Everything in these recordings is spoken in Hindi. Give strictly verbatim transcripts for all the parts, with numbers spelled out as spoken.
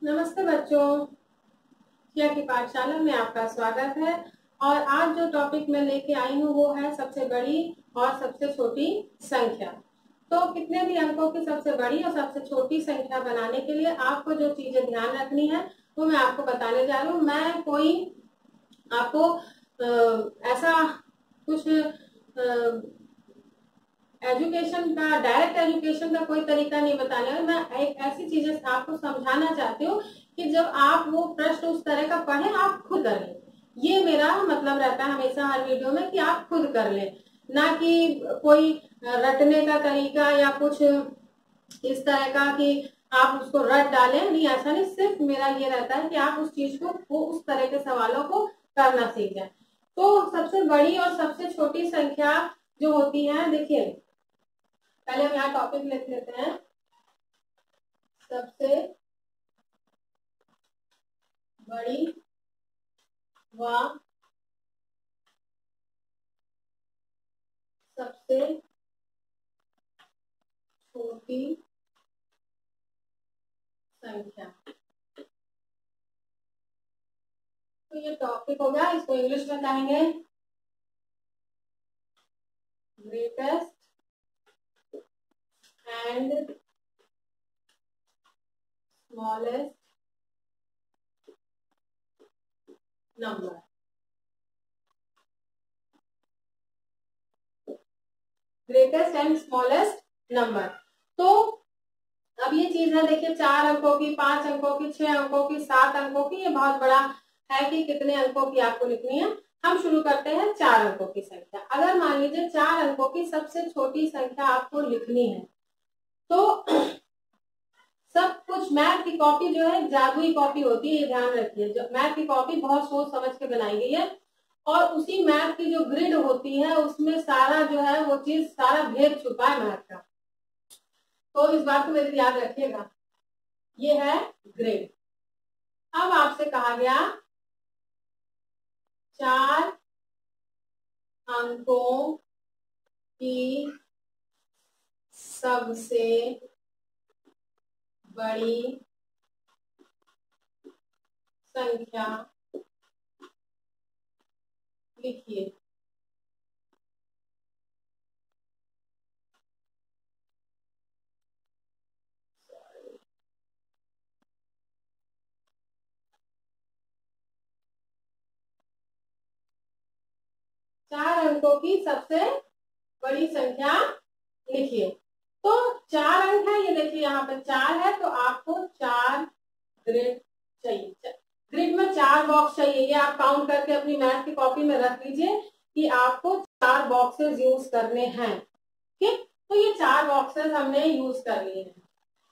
नमस्ते बच्चों, किया की पाठशाला में आपका स्वागत है। और आज जो टॉपिक मैं लेके आई हूँ वो है सबसे बड़ी और सबसे छोटी संख्या। तो कितने भी अंकों की सबसे बड़ी और सबसे छोटी संख्या बनाने के लिए आपको जो चीजें ध्यान रखनी है वो मैं आपको बताने जा रही हूँ। मैं कोई आपको आ, ऐसा कुछ एजुकेशन का डायरेक्ट एजुकेशन का कोई तरीका नहीं बताने वाली। मैं एक ऐसी चीजें आपको समझाना चाहती हूँ कि जब आप वो प्रश्न उस तरह का पढ़ें आप खुद कर लें। ये मेरा मतलब रहता है हमेशा हर वीडियो में कि आप खुद कर लें, ना कि कोई रटने का तरीका या कुछ इस तरह का कि आप उसको रट डालें। नहीं, ऐसा नहीं। सिर्फ मेरा ये रहता है कि आप उस चीज को वो उस तरह के सवालों को करना सीख जाए। तो सबसे बड़ी और सबसे छोटी संख्या जो होती है, देखिए पहले हम यहाँ टॉपिक लिख लेते हैं। सबसे बड़ी व सबसे छोटी संख्या। तो ये टॉपिक हो गया, इसको इंग्लिश में कहेंगे greatest and smallest number. Greatest and smallest number. तो अब ये चीज है, देखिए चार अंकों की, पांच अंकों की, छह अंकों की, सात अंकों की, ये बहुत बड़ा है कि कितने अंकों की आपको लिखनी है। हम शुरू करते हैं चार अंकों की संख्या। अगर मान लीजिए चार अंकों की सबसे छोटी संख्या आपको लिखनी है तो सब कुछ, मैथ की कॉपी जो है जादुई कॉपी होती है, ये ध्यान रखिए। जो मैथ की कॉपी बहुत सोच समझ के बनाई गई है और उसी मैथ की जो ग्रिड होती है उसमें सारा जो है वो चीज, सारा भेद छुपा है मैथ का। तो इस बात को मेरे याद रखिएगा, ये है ग्रिड। अब आपसे कहा गया चार अंकों की सबसे बड़ी संख्या लिखिए। चार अंकों की सबसे बड़ी संख्या लिखिए। तो चार अंक है, ये देखिए यहाँ पे चार है, तो आपको चार ग्रिड चाहिए। ग्रिड में चार बॉक्स चाहिए। ये आप काउंट करके अपनी मैथ की कॉपी में रख लीजिए कि आपको चार बॉक्सेस यूज करने हैं। ठीक, तो ये चार बॉक्सेस हमने यूज कर लिए हैं।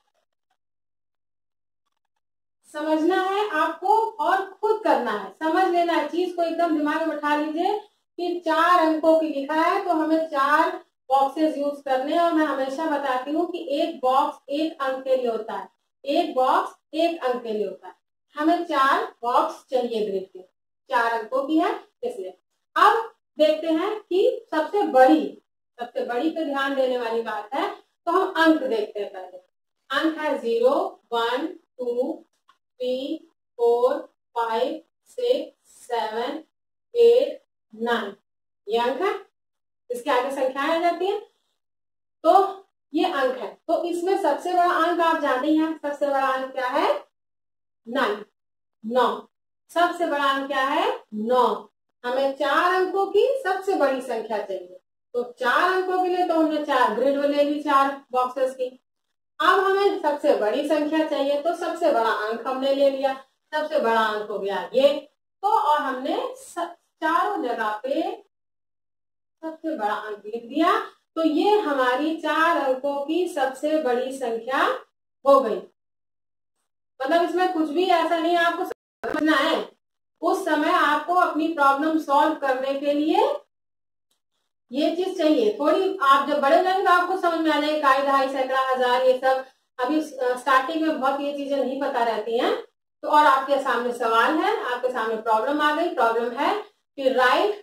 समझना है आपको और खुद करना है, समझ लेना है, चीज को एकदम दिमाग में बैठा लीजिए कि चार अंकों की लिखा है तो हमें चार बॉक्सेस यूज करने हैं। और मैं हमेशा बताती हूँ कि एक बॉक्स एक अंक के लिए होता है, एक बॉक्स एक अंक के लिए होता है। हमें चार बॉक्स चाहिए ग्रिड के, चार अंकों की है इसलिए। अब देखते हैं कि सबसे बड़ी, सबसे बड़ी पे ध्यान देने वाली बात है। तो हम अंक देखते हैं पहले। अंक है zero, one, two, three, four, five, six, seven, eight, nine, ये अंक है। इसके आगे संख्याएं आ जाती हैं, तो ये अंक है। तो इसमें सबसे बड़ा अंक आप जानते हैं, सबसे बड़ा अंक क्या है? नाइन, नौ। सबसे बड़ा अंक क्या है? नौ। हमें चार अंकों की सबसे बड़ी संख्या चाहिए, तो चार अंकों के लिए तो हमने चार ग्रिड ले ली, चार बॉक्सेस की। अब हमें सबसे बड़ी संख्या चाहिए, तो सबसे बड़ा अंक हमने ले लिया। सबसे बड़ा अंक हो गया ये, तो और हमने चारों जगह पे सबसे बड़ा अंक लिख दिया। तो ये हमारी चार अंकों की सबसे बड़ी संख्या हो गई। मतलब इसमें कुछ भी ऐसा नहीं आपको समझना है, उस समय आपको अपनी प्रॉब्लम सॉल्व करने के लिए ये चीज चाहिए। थोड़ी आप जब बड़े जाएंगे तो आपको समझ में आ जाएगी, काई ढाई सैकड़ा हजार, ये सब अभी स्टार्टिंग में बहुत ये चीजें नहीं पता रहती हैं। तो और आपके सामने सवाल है, आपके सामने प्रॉब्लम आ गई। प्रॉब्लम है कि write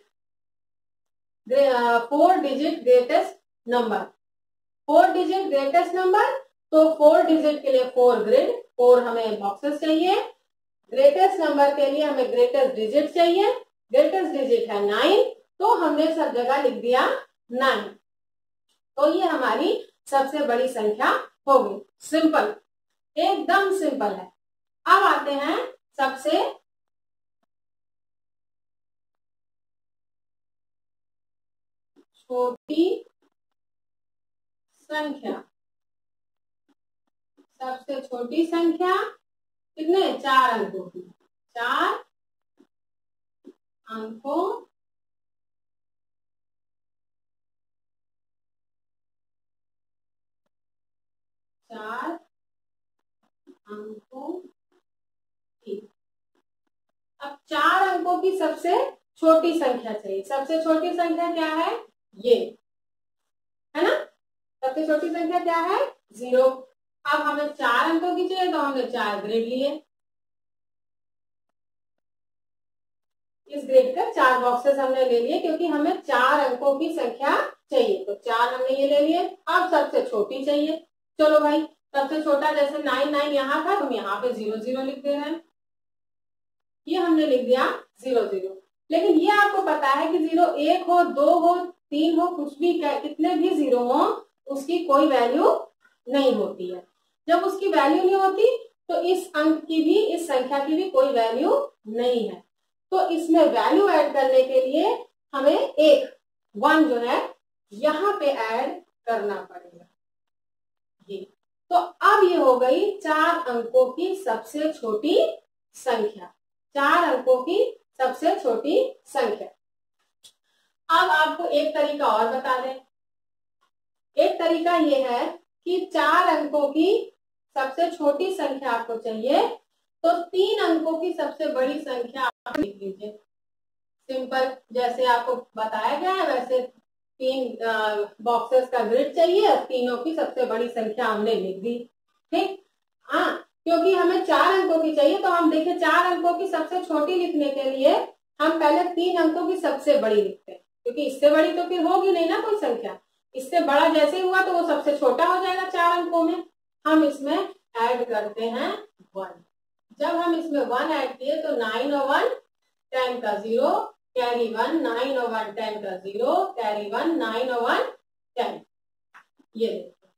four digit greatest number. Four digit greatest number, तो फोर डिजिट के लिए फोर ग्रिड, फोर हमें बॉक्सेस चाहिए। ग्रेटेस्ट नंबर के लिए हमें ग्रेटेस्ट डिजिट चाहिए। ग्रेटेस्ट डिजिट है नाइन, तो हमने सब जगह लिख दिया नाइन। तो ये हमारी सबसे बड़ी संख्या हो गई। सिंपल, एकदम सिंपल है। अब आते हैं सबसे छोटी संख्या। सबसे छोटी संख्या कितने, चार अंकों की। चार अंकों चार अंकों की। अब चार अंकों की सबसे छोटी संख्या चाहिए। सबसे छोटी संख्या क्या है, ये है ना। सबसे छोटी संख्या क्या है, जीरो। अब हमें चार अंकों की चाहिए, तो हमने चार ग्रिड लिए। इस ग्रिड का चार बॉक्सेस हमने ले लिए, क्योंकि हमें चार अंकों की संख्या चाहिए। तो चार हमने ये ले लिए। अब सबसे छोटी चाहिए। चलो भाई, सबसे छोटा जैसे नाइन नाइन यहाँ था, हम यहाँ पे जीरो जीरो लिख दे रहे हैं। ये हमने लिख दिया जीरो जीरो। लेकिन ये आपको पता है कि जीरो एक हो, दो हो, तीन हो, कुछ भी, कितने भी जीरो हो, उसकी कोई वैल्यू नहीं होती है। जब उसकी वैल्यू नहीं होती, तो इस अंक की भी, इस संख्या की भी कोई वैल्यू नहीं है। तो इसमें वैल्यू ऐड करने के लिए हमें एक वन जो है यहाँ पे ऐड करना पड़ेगा। ये तो अब ये हो गई चार अंकों की सबसे छोटी संख्या। चार अंकों की सबसे छोटी संख्या। अब आपको एक तरीका और बता दें। एक तरीका ये है कि चार अंकों की सबसे छोटी संख्या आपको चाहिए, तो तीन अंकों की सबसे बड़ी संख्या आप लिख लीजिए। सिंपल, जैसे आपको बताया गया है वैसे तीन बॉक्सेस का ग्रिड चाहिए, तीनों की सबसे बड़ी संख्या हमने लिख दी। ठीक, हाँ, क्योंकि हमें चार अंकों की चाहिए, तो हम देखिए चार अंकों की सबसे छोटी लिखने के लिए हम पहले तीन अंकों की सबसे बड़ी लिखते हैं, क्योंकि इससे बड़ी तो फिर होगी नहीं ना कोई संख्या। इससे बड़ा जैसे हुआ तो वो सबसे छोटा हो जाएगा चार अंकों में। हम इसमें ऐड करते हैं वन। जब हम इसमें वन ऐड किए तो नाइन और वन टेन का जीरो, कैरी वन, नाइन और वन टेन का जीरो, कैरी वन, नाइन और वन टेन। ये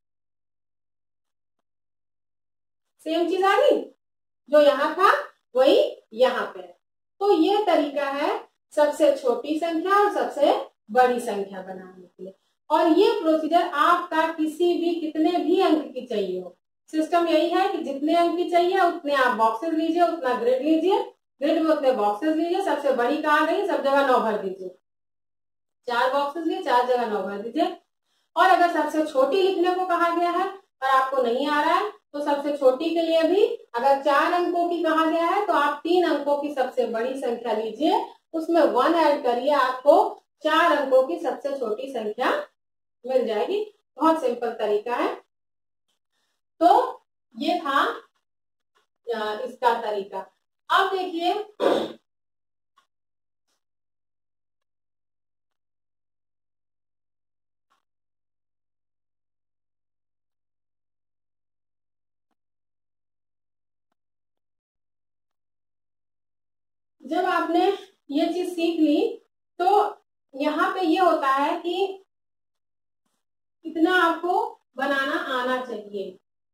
सेम चीज आ गई, जो यहाँ था वही यहाँ पे। तो ये तरीका है सबसे छोटी संख्या और सबसे बड़ी संख्या बनाने के लिए। और ये प्रोसीजर आपका किसी भी, कितने भी अंक की चाहिए हो, सिस्टम यही है कि जितने अंक की चाहिए उतने आप बॉक्सेस लीजिए, उतना ग्रिड लीजिए, ग्रिड में उतने बॉक्सेस लीजिए। सबसे बड़ी कहाँ गई, सब जगह नौ भर दीजिए। चार बॉक्सेस लिए, चार जगह नौ भर दीजिए। और अगर सबसे छोटी लिखने को कहा गया है और आपको नहीं आ रहा है, तो सबसे छोटी के लिए भी अगर चार अंकों की कहा गया है, तो आप तीन अंकों की सबसे बड़ी संख्या लीजिए, उसमें वन ऐड करिए, आपको चार अंकों की सबसे छोटी संख्या मिल जाएगी। बहुत सिंपल तरीका है। तो ये था इसका तरीका। अब देखिए, जब आपने ये चीज सीख ली, तो यहाँ पे ये होता है कि कितना आपको बनाना आना चाहिए।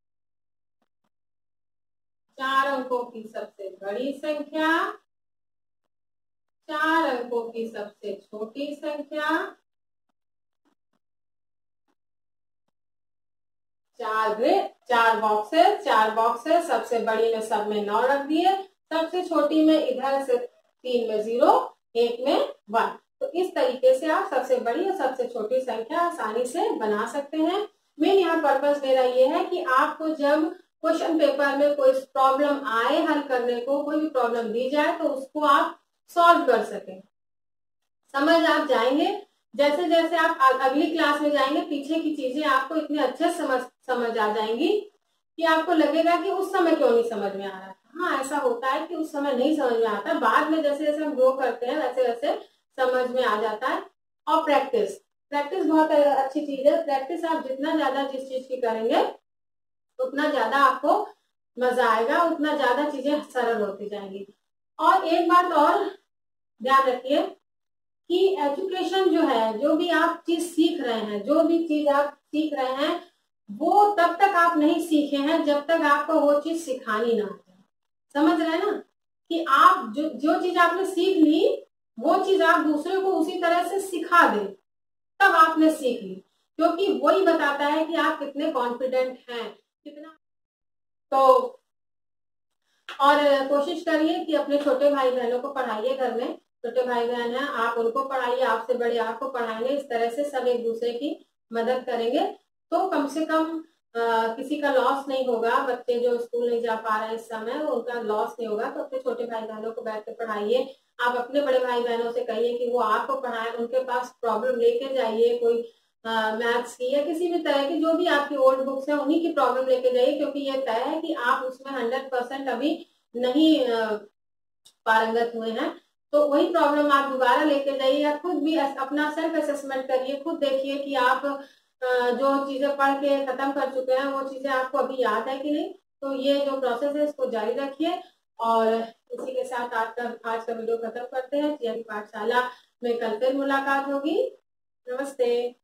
चार अंकों की सबसे बड़ी संख्या, चार अंकों की सबसे छोटी संख्या, चार ग्रिड, चार बॉक्सेस, चार बॉक्सेस, सबसे बड़ी में सब में नौ रख दिए, सबसे छोटी में इधर से तीन में जीरो, एक में वन। तो इस तरीके से आप सबसे बड़ी और सबसे छोटी संख्या आसानी से बना सकते हैं। मेन यहाँ पर्पस मेरा ये है कि आपको जब क्वेश्चन पेपर में कोई प्रॉब्लम आए हल करने को, कोई भी प्रॉब्लम दी जाए, तो उसको आप सॉल्व कर सकें। समझ आप जाएंगे, जैसे जैसे आप अगली क्लास में जाएंगे, पीछे की चीजें आपको इतने अच्छे समझ समझ आ जाएंगी कि आपको लगेगा कि उस समय क्यों नहीं समझ में आ रहा था। हाँ, ऐसा होता है कि उस समय नहीं समझ में आता, बाद में जैसे जैसे हम ग्रो करते हैं वैसे वैसे समझ में आ जाता है। और प्रैक्टिस प्रैक्टिस बहुत अच्छी चीज है। प्रैक्टिस आप जितना ज्यादा जिस चीज की करेंगे, उतना ज्यादा आपको मजा आएगा, उतना ज्यादा चीजें सरल होती जाएंगी। और एक बात और ध्यान रखिए कि एजुकेशन जो है, जो भी आप चीज सीख रहे हैं, जो भी चीज आप सीख रहे हैं, वो तब तक आप नहीं सीखे हैं जब तक आपको वो चीज सिखानी ना आए। समझ रहे हैं ना, कि आप जो जो चीज आपने सीख ली वो चीज आप दूसरे को उसी तरह से सिखा दें, तब आपने सीख ली, क्योंकि वही बताता है कि आप कितने कॉन्फिडेंट हैं, कितना। तो और कोशिश करिए कि अपने छोटे भाई बहनों को पढ़ाइए, घर में छोटे भाई बहन हैं, आप उनको पढ़ाइए, आपसे बड़े आपको पढ़ाएंगे, इस तरह से सब एक दूसरे की मदद करेंगे, तो कम से कम आ, किसी का लॉस नहीं होगा। बच्चे जो स्कूल नहीं जा पा रहे हैं इस समय, उनका लॉस नहीं होगा। तो अपने छोटे भाई बहनों को बैठ के पढ़ाइए। आप अपने बड़े भाई बहनों से कहिए कि वो आपको पढ़ाएं, उनके पास प्रॉब्लम लेके जाइए, कोई मैथ्स की या किसी भी तरह की जो भी आपकी ओल्ड बुक्स है उन्हीं की प्रॉब्लम लेके जाइए, क्योंकि ये तय है कि आप उसमें हंड्रेड परसेंट अभी नहीं पारंगत हुए हैं। तो वही प्रॉब्लम आप दोबारा लेके जाइए, या खुद भी अपना सेल्फ असेसमेंट करिए, खुद देखिए कि आप जो चीजें पढ़ के खत्म कर चुके हैं वो चीजें आपको अभी याद है कि नहीं। तो ये जो प्रोसेस है इसको जारी रखिए। और इसी के साथ आज का आज का वीडियो खत्म करते हैं। टीआरपी पाठशाला में कल फिर मुलाकात होगी। नमस्ते।